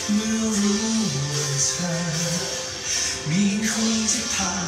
เมื่อรู้ว่าเธอมีคนที่ผ่าน